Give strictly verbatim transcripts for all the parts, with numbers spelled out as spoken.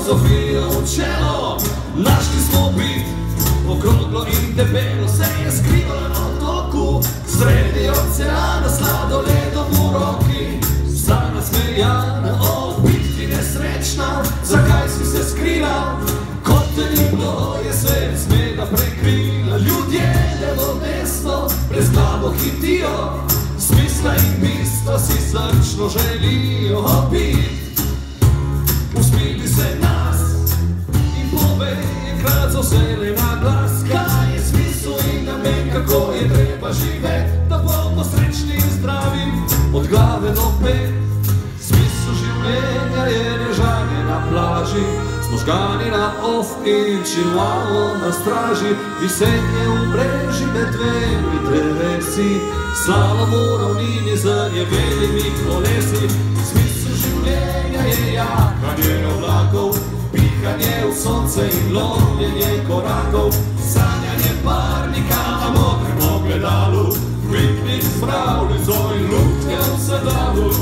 filozofijo v čelo. Našli smo bit, okroglo in debelo, se je skrivala na otoku, sredi oceana, sladoledom v roki. Vsa nasmejana, o, biti nesrečna, zakaj si se skrila? Kot te ni bilo, je svet smeda prekrila. Ljudje levo desno, brez glavo hitijo, smisla in bistva si srčno želijo biti. Uspili se nas in pove enkrat za vselej na glas, kaj je smisel in namen, kako je treba živeti, da bomo srečni in zdravi od glave do pet. Smisel življenja je ležanje na plaži, možgani na off in čivalo na straži, visenje v mreži med dvemi drevesi, slalom v ravnini z jebenimi kolesi. Smisel življenja je jahanje oblakov, pihanje v sonce in lomljenje korakov, sanjanje parnika na modrem ogledalu, piknik s pravljico in lutke v sedalu.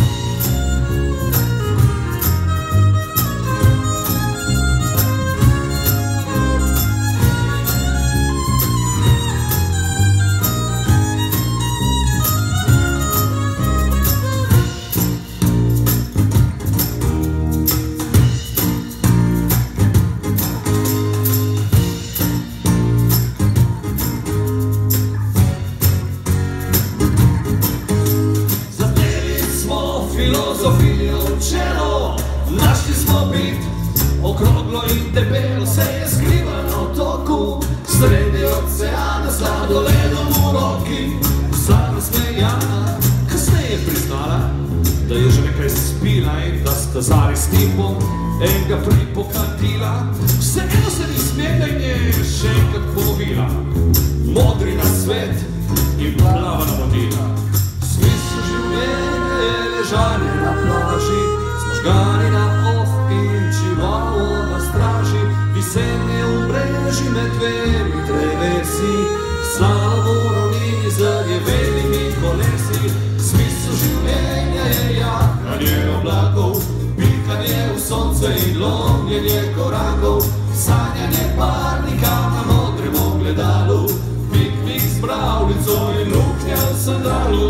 Filozofijo v čelo, našli smo bit, okroglo in debelo, se je skrivala na otoku, sredi oceana, sladoledom v roki. Vsa nasmejana, kasneje priznala, da je že nekaj spila in da sta zari s tipom enega pripokatila. Vseeno se ni smela in je še enkrat ponovila, modri na svet in plava na vodila. Smisel življenja je ležanje na plaži, z možgani na off in čivalo na straži, visenje v mreži med dvemi drevesi, slalom v ravnini z jebenimi kolesi. Smisel življenja je jahanje oblakov, pikanje v sonce in lomljenje korakov, sanjanje parnika na modrem ogledalu, piknik s pravljico in luknja v sandalu.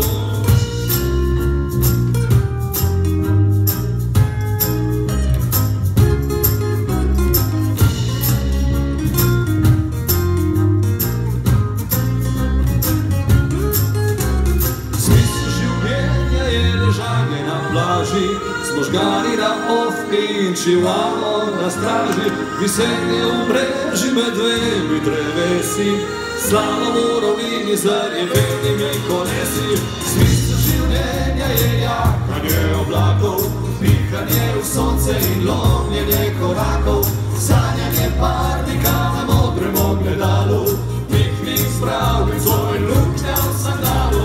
Z možgani na off in čivalo na straži, visenje v mreži med dvemi drevesi, slalom v ravnini z jebenimi kolesi. Smisel življenja je jahanje oblakov, pihanje v sonce in lomljenje korakov, sanjanje parnika na modrem ogledalu, piknik s pravljico in luknja v sandalu.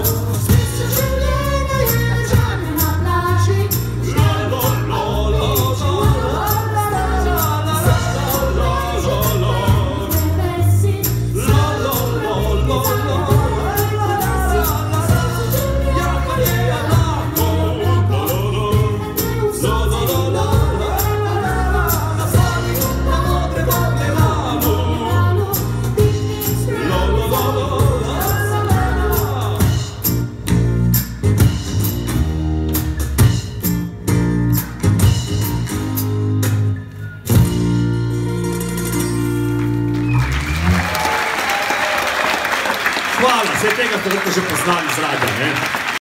Hvala, vse tega ste verjetno že poznali z radia, ne?